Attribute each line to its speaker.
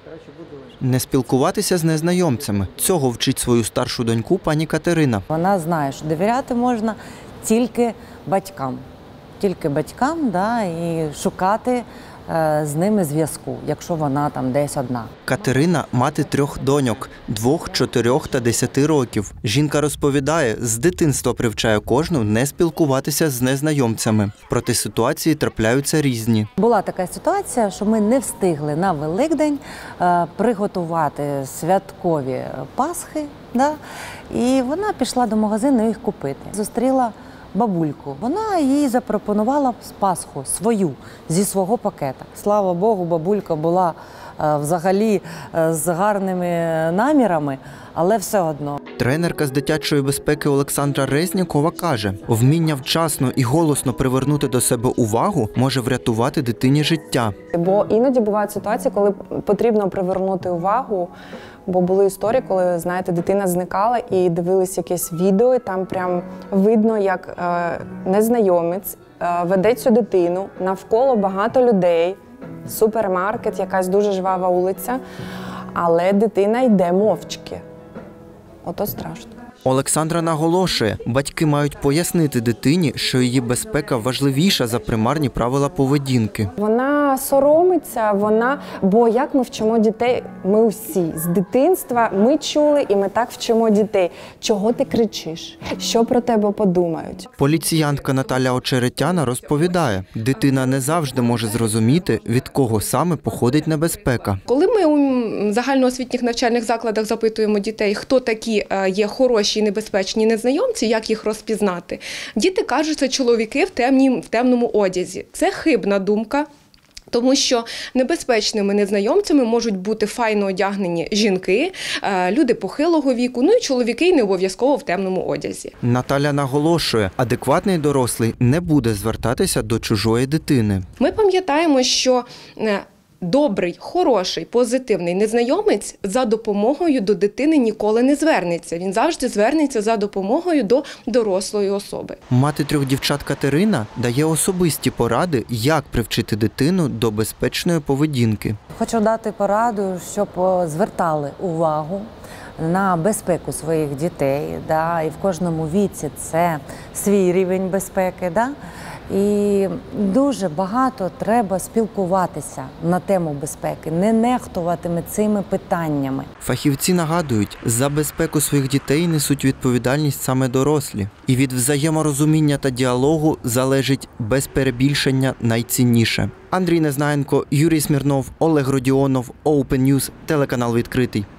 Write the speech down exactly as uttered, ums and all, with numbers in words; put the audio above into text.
Speaker 1: Не спілкуватися з незнайомцями. Цього вчить свою старшу доньку пані Катерина.
Speaker 2: Вона знає, що довіряти можна тільки батькам. Тільки батькам, да, і шукати е, з ними зв'язку, якщо вона там десь одна.
Speaker 1: Катерина – мати трьох доньок – двох, чотирьох та десяти років. Жінка розповідає, з дитинства привчає кожну не спілкуватися з незнайомцями. Проте ситуації трапляються різні.
Speaker 2: Була така ситуація, що ми не встигли на Великдень е, приготувати святкові пасхи, да, і вона пішла до магазину їх купити. Зустріла бабульку. Вона їй запропонувала пасху свою, зі свого пакета. Слава Богу, бабулька була е, взагалі е, з гарними намірами, але все одно.
Speaker 1: Тренерка з дитячої безпеки Олександра Резнікова каже, вміння вчасно і голосно привернути до себе увагу може врятувати дитині життя.
Speaker 3: Бо іноді бувають ситуації, коли потрібно привернути увагу, бо були історії, коли, знаєте, дитина зникала і дивились якесь відео, і там прям видно, як е, незнайомець е, веде цю дитину, навколо багато людей, супермаркет, якась дуже жвава вулиця, але дитина йде мовчки. Ото страшно.
Speaker 1: Олександра наголошує, батьки мають пояснити дитині, що її безпека важливіша за примарні правила поведінки.
Speaker 3: Вона соромиться, вона, бо як ми вчимо дітей, ми усі з дитинства, ми чули і ми так вчимо дітей. Чого ти кричиш? Що про тебе подумають?
Speaker 1: Поліціянтка Наталя Очеретяна розповідає, дитина не завжди може зрозуміти, від кого саме походить небезпека.
Speaker 4: Коли ми у загальноосвітніх навчальних закладах запитуємо дітей, хто такі є хороші і небезпечні незнайомці, як їх розпізнати, діти кажуть, це чоловіки в, темні, в темному одязі. Це хибна думка. Тому що небезпечними незнайомцями можуть бути файно одягнені жінки, люди похилого віку, ну і чоловіки не обов'язково в темному одязі.
Speaker 1: Наталя наголошує, адекватний дорослий не буде звертатися до чужої дитини.
Speaker 4: Ми пам'ятаємо, що добрий, хороший, позитивний незнайомець за допомогою до дитини ніколи не звернеться. Він завжди звернеться за допомогою до дорослої особи.
Speaker 1: Мати трьох дівчат Катерина дає особисті поради, як привчити дитину до безпечної поведінки.
Speaker 2: Хочу дати пораду, щоб звертали увагу на безпеку своїх дітей, да, і в кожному віці це свій рівень безпеки. Да. І дуже багато треба спілкуватися на тему безпеки, не нехтувати цими питаннями.
Speaker 1: Фахівці нагадують, за безпеку своїх дітей несуть відповідальність саме дорослі. І від взаєморозуміння та діалогу залежить без перебільшення найцінніше. Андрій Незнаєнко, Юрій Смірнов, Олег Родіонов, Open News, телеканал «Відкритий».